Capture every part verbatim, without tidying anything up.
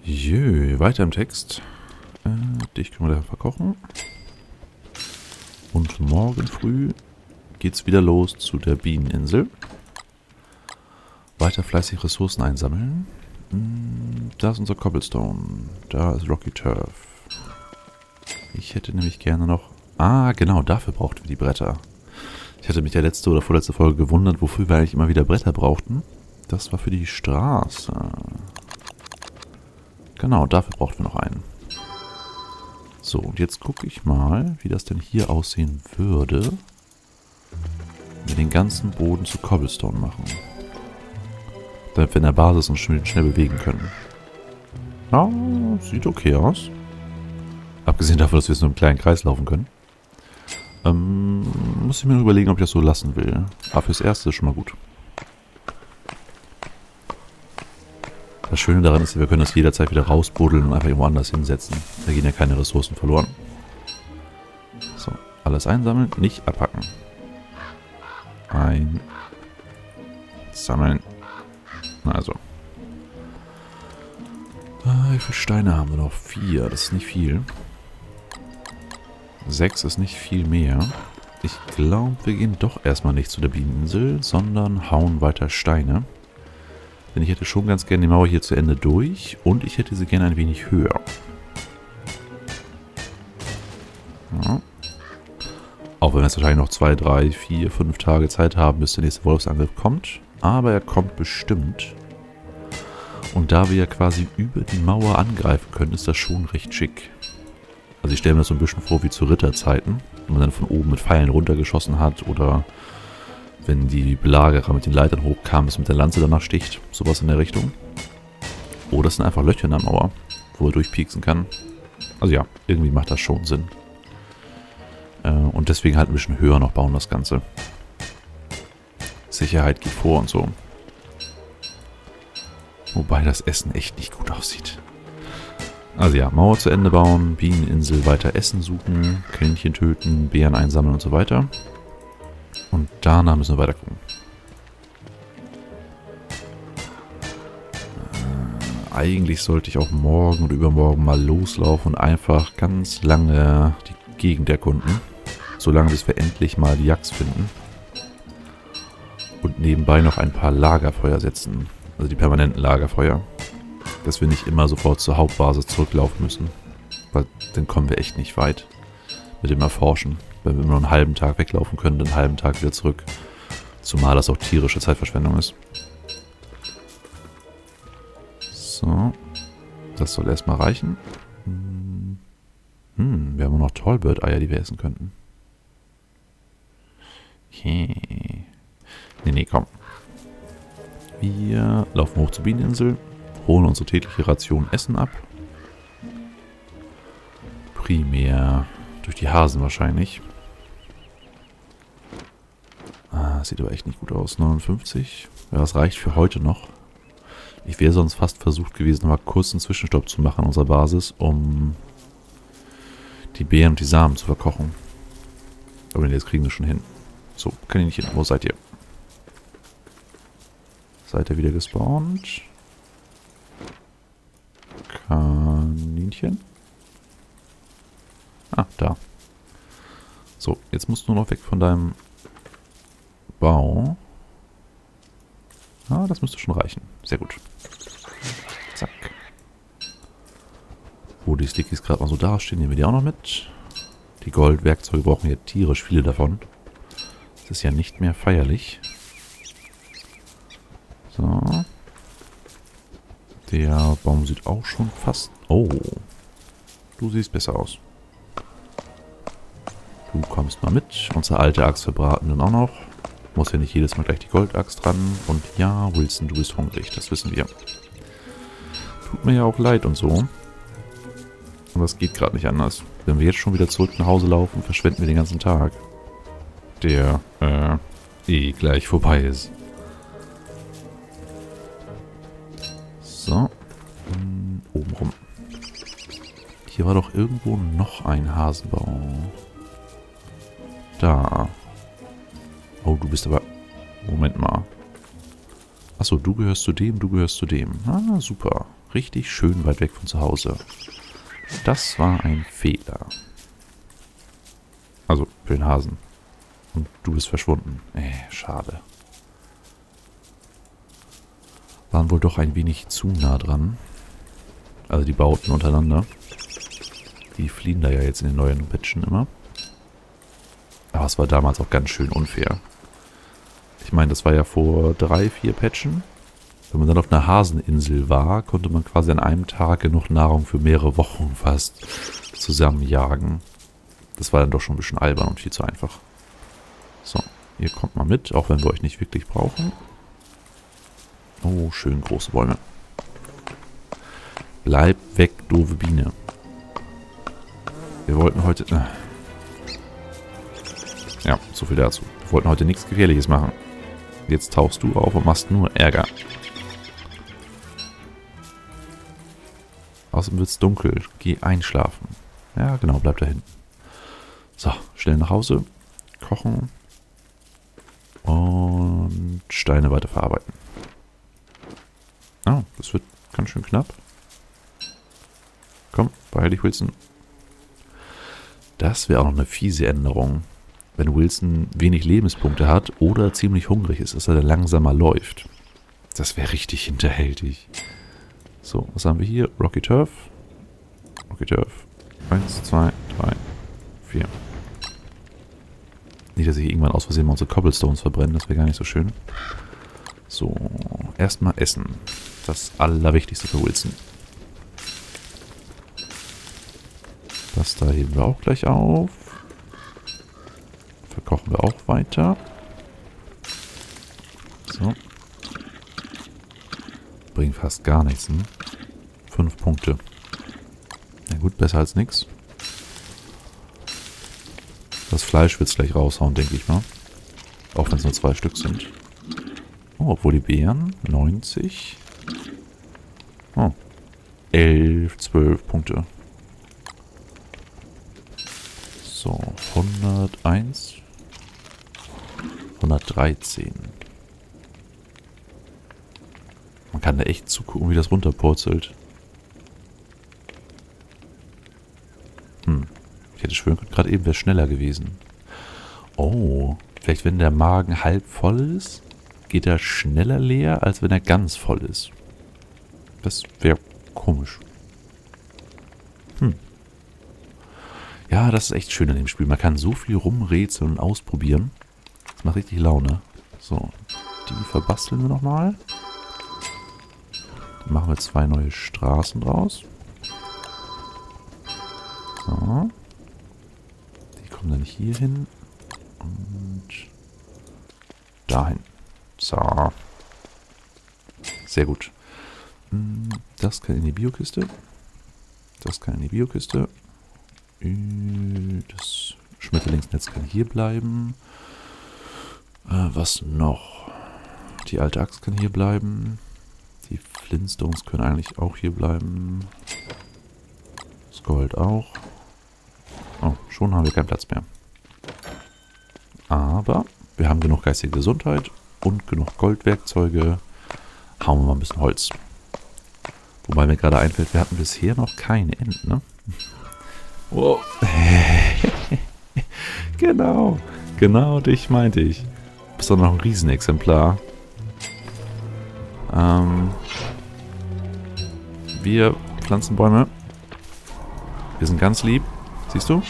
Jö, weiter im Text. Äh, dich können wir da verkochen. Und morgen früh geht's wieder los zu der Bieneninsel. Weiter fleißig Ressourcen einsammeln. Hm, da ist unser Cobblestone. Da ist Rocky Turf. Ich hätte nämlich gerne noch... Ah, genau, dafür brauchten wir die Bretter. Ich hatte mich ja letzte oder vorletzte Folge gewundert, wofür wir eigentlich immer wieder Bretter brauchten. Das war für die Straße. Genau, dafür brauchten wir noch einen. So, und jetzt gucke ich mal, wie das denn hier aussehen würde, wenn wir den ganzen Boden zu Cobblestone machen. Damit wir in der Basis uns schnell, schnell bewegen können. Ja, sieht okay aus. Abgesehen davon, dass wir jetzt nur im kleinen Kreis laufen können. Ähm, muss ich mir noch überlegen, ob ich das so lassen will. Aber fürs Erste ist schon mal gut. Das Schöne daran ist, wir können das jederzeit wieder rausbuddeln und einfach irgendwo anders hinsetzen. Da gehen ja keine Ressourcen verloren. So, alles einsammeln, nicht abhacken. Einsammeln. Also. Wie viele Steine haben wir noch? Vier, das ist nicht viel. Sechs ist nicht viel mehr. Ich glaube, wir gehen doch erstmal nicht zu der Bieneninsel, sondern hauen weiter Steine. Denn ich hätte schon ganz gerne die Mauer hier zu Ende durch und ich hätte sie gerne ein wenig höher. Ja. Auch wenn wir jetzt wahrscheinlich noch zwei, drei, vier, fünf Tage Zeit haben, bis der nächste Wolfsangriff kommt. Aber er kommt bestimmt. Und da wir ja quasi über die Mauer angreifen können, ist das schon recht schick. Also ich stelle mir das so ein bisschen vor wie zu Ritterzeiten, wenn man dann von oben mit Pfeilen runtergeschossen hat oder wenn die Belagerer mit den Leitern hochkamen, bis mit der Lanze danach sticht. Sowas in der Richtung. Oder es sind einfach Löcher in der Mauer, wo er durchpieksen kann. Also ja, irgendwie macht das schon Sinn. Äh, und deswegen halt ein bisschen höher noch bauen das Ganze. Sicherheit geht vor und so. Wobei das Essen echt nicht gut aussieht. Also ja, Mauer zu Ende bauen, Bieneninsel weiter Essen suchen, Kaninchen töten, Beeren einsammeln und so weiter. Und danach müssen wir weiter gucken. Äh, eigentlich sollte ich auch morgen oder übermorgen mal loslaufen und einfach ganz lange die Gegend erkunden. Solange bis wir endlich mal die Yaks finden. Und nebenbei noch ein paar Lagerfeuer setzen. Also die permanenten Lagerfeuer. Dass wir nicht immer sofort zur Hauptbasis zurücklaufen müssen. Weil dann kommen wir echt nicht weit mit dem Erforschen. Wenn wir nur einen halben Tag weglaufen können, dann einen halben Tag wieder zurück. Zumal das auch tierische Zeitverschwendung ist. So. Das soll erstmal reichen. Hm, wir haben noch Tallbird-Eier, die wir essen könnten. Okay. Nee, nee, komm. Wir laufen hoch zur Bieneninsel, holen unsere tägliche Ration Essen ab. Primär durch die Hasen wahrscheinlich. Ah, das sieht aber echt nicht gut aus. neunundfünfzig. Ja, das reicht für heute noch. Ich wäre sonst fast versucht gewesen, mal kurz einen Zwischenstopp zu machen an unserer Basis, um die Beeren und die Samen zu verkochen. Aber jetzt kriegen wir schon hin. So, Kaninchen, wo seid ihr? Seid ihr wieder gespawnt? Kaninchen? Ah, da. So, jetzt musst du nur noch weg von deinem Bau. Ah, das müsste schon reichen. Sehr gut. Zack. Wo die Stickies gerade mal so dastehen, nehmen wir die auch noch mit. Die Goldwerkzeuge brauchen hier tierisch viele davon. Das ist ja nicht mehr feierlich. So. Der Baum sieht auch schon fast... Oh. Du siehst besser aus. Du kommst mal mit. Unsere alte Axt verbraten dann auch noch. Muss ja nicht jedes Mal gleich die Goldaxt dran. Und ja, Wilson, du bist hungrig. Das wissen wir. Tut mir ja auch leid und so. Aber es geht gerade nicht anders. Wenn wir jetzt schon wieder zurück nach Hause laufen, verschwenden wir den ganzen Tag. Der, äh, eh gleich vorbei ist. So. Hm, oben rum. Hier war doch irgendwo noch ein Hasenbau. Da. Oh, du bist aber... Moment mal. Achso, du gehörst zu dem, du gehörst zu dem. Ah, super. Richtig schön weit weg von zu Hause. Das war ein Fehler. Also, für den Hasen. Und du bist verschwunden. Äh, schade. Waren wohl doch ein wenig zu nah dran. Also die Bauten untereinander. Die fliehen da ja jetzt in den neuen Patchen immer. Aber es war damals auch ganz schön unfair. Ich meine, das war ja vor drei, vier Patchen. Wenn man dann auf einer Haseninsel war, konnte man quasi an einem Tag genug Nahrung für mehrere Wochen fast zusammenjagen. Das war dann doch schon ein bisschen albern und viel zu einfach. So, ihr kommt mal mit, auch wenn wir euch nicht wirklich brauchen. Oh, schön große Bäume. Bleib weg, doofe Biene. Wir wollten heute... Äh ja, so viel dazu. Wir wollten heute nichts Gefährliches machen. Jetzt tauchst du auf und machst nur Ärger. Außerdem wird es dunkel. Geh einschlafen. Ja, genau, bleib da hinten. So, schnell nach Hause. Kochen. Und Steine weiter verarbeiten. Oh, das wird ganz schön knapp. Komm, beeil dich, Wilson. Das wäre auch noch eine fiese Änderung. Wenn Wilson wenig Lebenspunkte hat oder ziemlich hungrig ist, dass er dann langsamer läuft. Das wäre richtig hinterhältig. So, was haben wir hier? Rocky Turf. Rocky Turf. Eins, zwei, drei, vier. Nicht, dass ich irgendwann aus Versehen mal unsere Cobblestones verbrenne. Das wäre gar nicht so schön. So, erstmal essen. Das Allerwichtigste für Wilson. Das da heben wir auch gleich auf. Verkochen wir auch weiter. So. Bringt fast gar nichts, ne? Fünf Punkte. Na gut, besser als nichts. Das Fleisch wird es gleich raushauen, denke ich mal. Auch wenn es nur zwei Stück sind. Oh, obwohl die Beeren neunzig. Oh. elf, zwölf Punkte. So, hunderteins. hundertdreizehn. Man kann da echt zugucken, wie das runterpurzelt. Hm. Ich hätte schwören können, gerade eben wäre es schneller gewesen. Oh, vielleicht wenn der Magen halb voll ist, geht er schneller leer, als wenn er ganz voll ist. Das wäre komisch. Hm. Ja, das ist echt schön an dem Spiel. Man kann so viel rumrätseln und ausprobieren. Das macht richtig Laune. So, die verbasteln wir nochmal. Dann machen wir zwei neue Straßen draus. So. Die kommen dann hier hin. Und dahin. So. Sehr gut. Das kann in die Biokiste. Das kann in die Biokiste. Das Schmetterlingsnetz kann hier bleiben. Äh, was noch? Die alte Axt kann hier bleiben. Die Flintstones können eigentlich auch hier bleiben. Das Gold auch. Oh, schon haben wir keinen Platz mehr. Aber wir haben genug geistige Gesundheit und genug Goldwerkzeuge. Hauen wir mal ein bisschen Holz. Wobei mir gerade einfällt, wir hatten bisher noch keine Enten, ne? Wow. Genau. Genau dich meinte ich. Du bist doch noch ein Riesenexemplar. Ähm, wir pflanzen Bäume. Wir sind ganz lieb. Siehst du?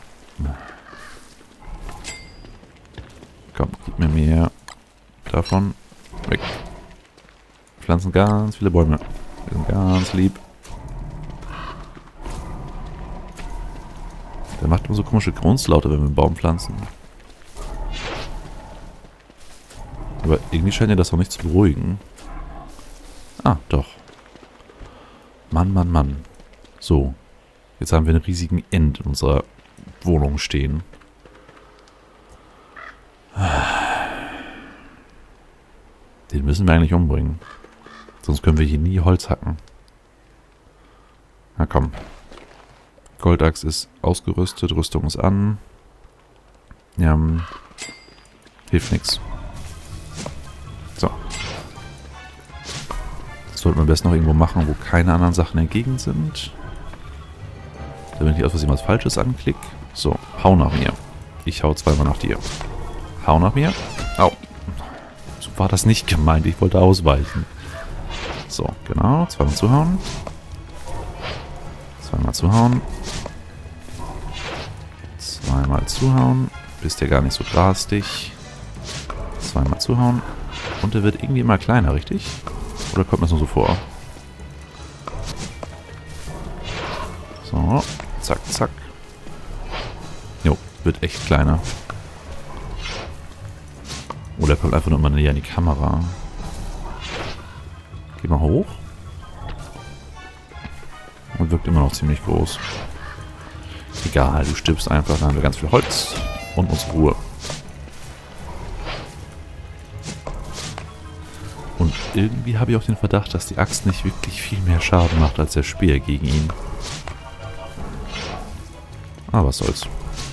Komm, gib mir mehr davon. Weg. Wir pflanzen ganz viele Bäume. Wir sind ganz lieb. Der macht immer so komische Grunzlaute, wenn wir einen Baum pflanzen. Aber irgendwie scheint er das auch nicht zu beruhigen. Ah, doch. Mann, Mann, Mann. So. Jetzt haben wir einen riesigen End in unserer Wohnung stehen. Den müssen wir eigentlich umbringen. Sonst können wir hier nie Holz hacken. Na komm. Goldachs ist ausgerüstet, Rüstung ist an. Ja, hilft nichts. So. sollten wir am besten noch irgendwo machen, wo keine anderen Sachen in der Gegend sind. Damit ich nicht aus Versehen was Falsches anklicke. So, hau nach mir. Ich hau zweimal nach dir. Hau nach mir. Au. So war das nicht gemeint. Ich wollte ausweichen. So, genau. Zweimal zuhauen. Zweimal zuhauen. Zweimal zuhauen. Bist ja gar nicht so garstig. Zweimal zuhauen. Und der wird irgendwie immer kleiner, richtig? Oder kommt das nur so vor? So. Zack, zack. Jo, wird echt kleiner. Oder kommt einfach nur mal näher an die Kamera. Geh mal hoch. Und wirkt immer noch ziemlich groß. Egal, du stirbst einfach, dann haben wir ganz viel Holz und unsere Ruhe. Und irgendwie habe ich auch den Verdacht, dass die Axt nicht wirklich viel mehr Schaden macht als der Speer gegen ihn. Ah, was soll's.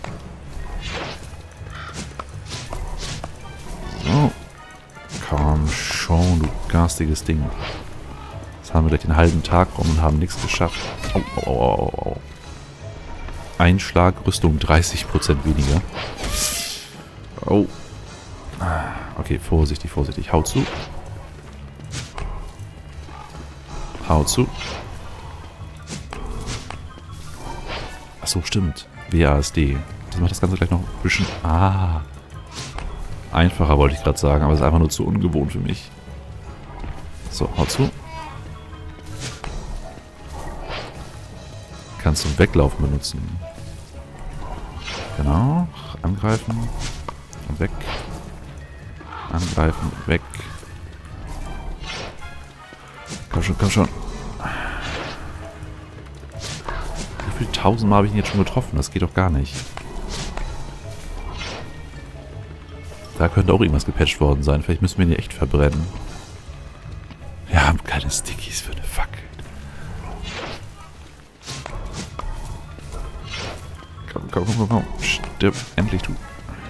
So. Komm schon, du garstiges Ding. Jetzt haben wir gleich den halben Tag rum und haben nichts geschafft. Au, au, au, au, au. Einschlag, Rüstung dreißig Prozent weniger. Oh. Okay, vorsichtig, vorsichtig. Hau zu. Hau zu. Achso, stimmt. W A S D. Das macht das Ganze gleich noch ein bisschen... Ah. Einfacher wollte ich gerade sagen, aber es ist einfach nur zu ungewohnt für mich. So, hau zu. Kannst du Weglaufen benutzen. Genau. Angreifen. Und weg. Angreifen. Weg. Komm schon, komm schon. Wie viel tausendmal habe ich ihn jetzt schon getroffen? Das geht doch gar nicht. Da könnte auch irgendwas gepatcht worden sein. Vielleicht müssen wir ihn hier echt verbrennen. Wir haben keine Stickies für eine Fackel. Komm, komm, komm, komm, komm. Stirb. Endlich, du.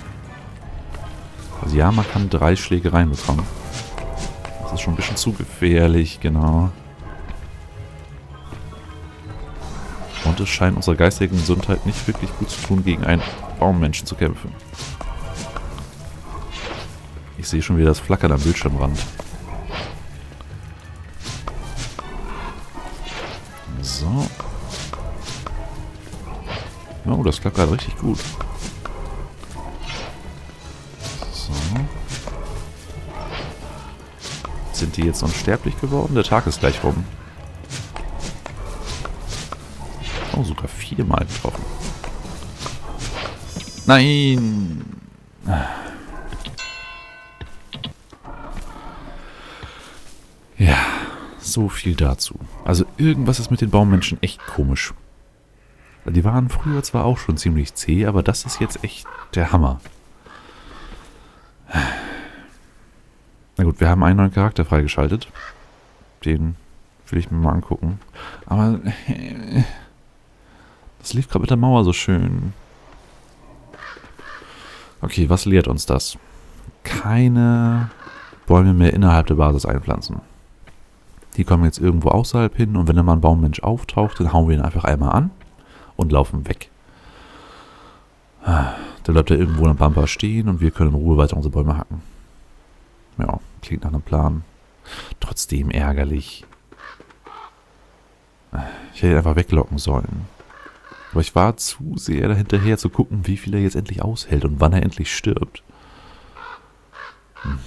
Also ja, man kann drei Schläge reinbekommen. Das ist schon ein bisschen zu gefährlich, genau. Und es scheint unserer geistigen Gesundheit nicht wirklich gut zu tun, gegen einen Baummenschen zu kämpfen. Ich sehe schon wieder das Flackern am Bildschirmrand. So. Oh, das klappt gerade richtig gut. So. Sind die jetzt unsterblich geworden? Der Tag ist gleich rum. Oh, sogar viermal getroffen. Nein! Ja, so viel dazu. Also irgendwas ist mit den Baummenschen echt komisch. Die waren früher zwar auch schon ziemlich zäh, aber das ist jetzt echt der Hammer. Na gut, wir haben einen neuen Charakter freigeschaltet. Den will ich mir mal angucken. Aber das lief gerade mit der Mauer so schön. Okay, was lehrt uns das? Keine Bäume mehr innerhalb der Basis einpflanzen. Die kommen jetzt irgendwo außerhalb hin und wenn da mal ein Baummensch auftaucht, dann hauen wir ihn einfach einmal an und laufen weg. Dann bleibt er irgendwo in der Pampa stehen und wir können in Ruhe weiter unsere Bäume hacken. Ja, klingt nach einem Plan. Trotzdem ärgerlich. Ich hätte ihn einfach weglocken sollen. Aber ich war zu sehr dahinterher zu gucken, wie viel er jetzt endlich aushält und wann er endlich stirbt. Hm.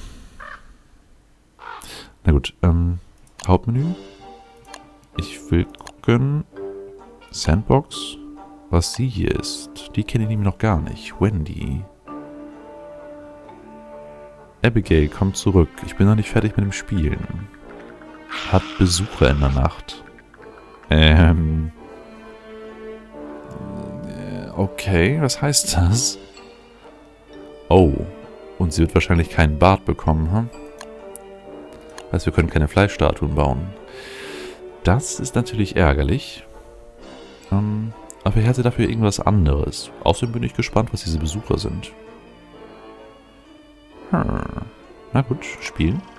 Na gut, ähm, Hauptmenü. Ich will gucken. Sandbox. Was sie hier ist. Die kenne ich nämlich noch gar nicht. Wendy. Abigail kommt zurück. Ich bin noch nicht fertig mit dem Spielen. Hat Besucher in der Nacht. Ähm. Okay, was heißt das? Oh. Und sie wird wahrscheinlich keinen Bart bekommen, hm? Heißt, wir können keine Fleischstatuen bauen. Das ist natürlich ärgerlich. Ähm, aber ich hätte dafür irgendwas anderes. Außerdem bin ich gespannt, was diese Besucher sind. Hm. Na gut, spielen.